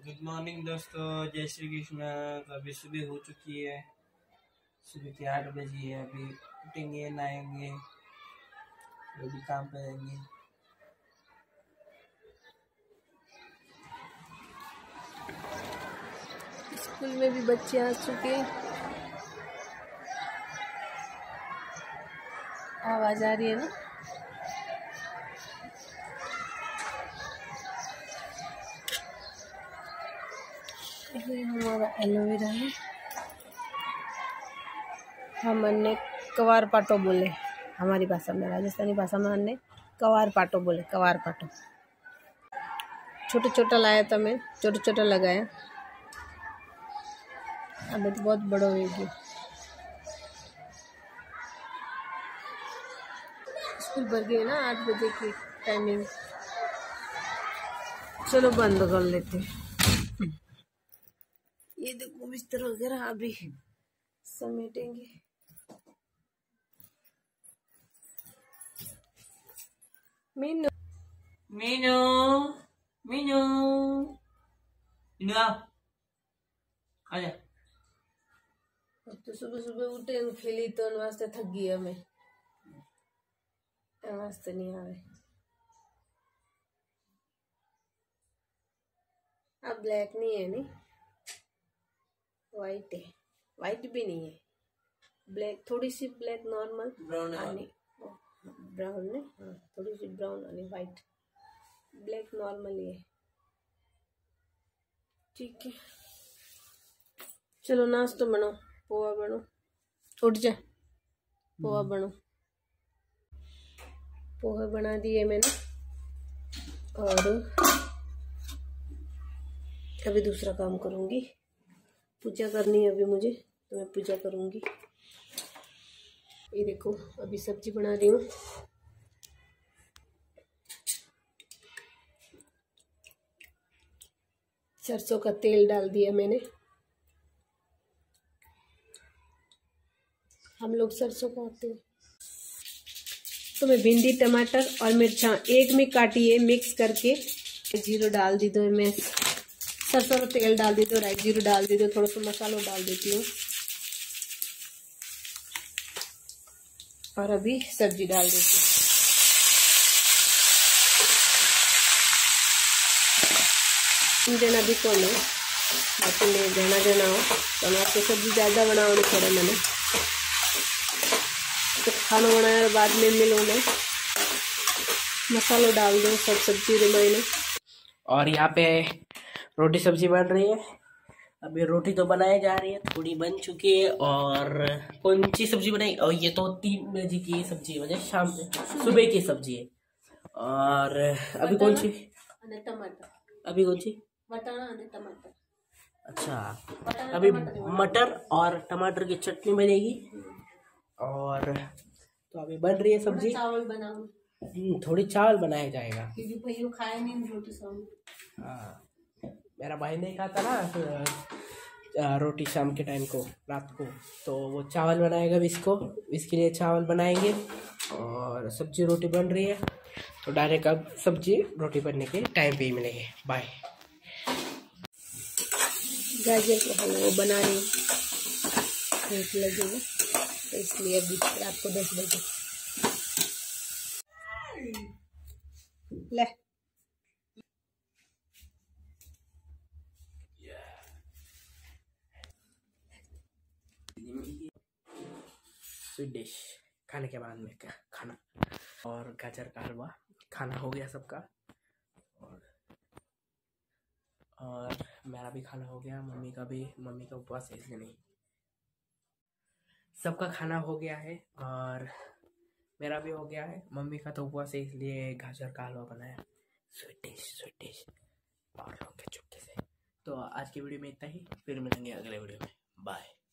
Good morning दोस्तों, जय श्री कृष्ण। तो अभी सुबह हो चुकी है, सुबह के 8 बजे है। अभी उठेंगे, नहाएंगे, अभी काम पे जाएंगे। स्कूल में भी बच्चे आ चुके हैं। आवाज आ रही है ना? ये हमारा एलोवेरा है। हम अन्य कवार पाटो बोले, हमारी भाषा में, राजस्थानी भाषा में अन्य कवार पाटो बोले। कवार पाटो छोटा छोटा लाया था मैं, छोटा छोटा लगाया। अभी तो बहुत बड़ा होगी। स्कूल भर गए ना 8 बजे की टाइमिंग। चलो बंद कर लेते। ये देखो बिस्तर वगैरह अभी समेटेंगे। मीनू मीनू मीनू मीनू आओ, आजा। अब तो सुबह सुबह उठे खेली तो वास्ते थक गई हमें, वास्ते नहीं आवे। अब ब्लैक नहीं है, नहीं वाइट है। वाइट भी नहीं है, ब्लैक, थोड़ी सी ब्लैक नॉर्मल ब्राउन आणि ब्राउन ने, हाँ थोड़ी सी ब्राउन आणि वाइट, ब्लैक नॉर्मल ही है। ठीक है, चलो नाश्तो बनो, पोहा बनो। उठ जा, पोहा बनो। पोहा बना दिए मैंने और अभी दूसरा काम करूंगी। पूजा करनी है अभी मुझे, तो मैं पूजा करूंगी। ये देखो अभी सब्जी बना रही हूँ। सरसों का तेल डाल दिया मैंने। हम लोग सरसों खाते हैं। तो मैं भिंडी, टमाटर और मिर्चा एक में काटी है, मिक्स करके जीरो डाल दी दो। मैं सरसों का तेल डाल दी दो, राई जीरो डाल दी दो, थोड़ा सा मसाला डाल देती हूँ और अभी सब्जी डाल देती हूँ। देना भी कौन है, बाकी नहीं देना देना हो तो आपको सब्जी ज़्यादा बनाओ नहीं पड़े मैंने तो खाना बनाने बाद में मिलो में मसाला डाल दो सब सब्जी रमाइने। और यहाँ पे रोटी सब्जी बन रही है। अभी रोटी तो बनाई जा रही है, थोड़ी बन चुकी है। और कौन सी सब्जी बनाई? और ये तो 3 बजे की सब्जी है, शाम सुबह की सब्जी है। और अभी कौन सी? टमाटर। अभी कौन सी? बटाना और टमाटर। अच्छा, अभी मटर और टमाटर की चटनी बनेगी। और तो अभी बन रही है सब्जी। चावल बनाऊं, थोड़ी चावल बनाया जाएगा क्योंकि भाई खाए नहीं रोटी शाम। हाँ, मेरा भाई नहीं खाता ना रोटी शाम के टाइम को, रात को, तो वो चावल बनाएगा इसके लिए चावल बनाएंगे। और सब्जी रोटी बन रही है, तो डायरेक्ट अब सब्जी रोटी बनने के टाइम पे ही मिलेंगे। बाय। गाजर का हलवा बना रही हूँ, भूख लगेगा तो इसलिए अभी रात को 10 बजे। ले स्वीट डिश खाने के बाद में क्या खाना। और गाजर का हलवा खाना हो गया सबका। और मेरा भी खाना हो गया, मम्मी का उपवास है इसलिए नहीं, सबका खाना हो गया है। और मेरा भी हो गया है, मम्मी का तो उपवास है इसलिए गाजर का हलवा बनाया। स्वीट डिश और लोग के चुपके से। तो आज की वीडियो में इतना ही, फिर मिलेंगे अगले वीडियो में। बाय।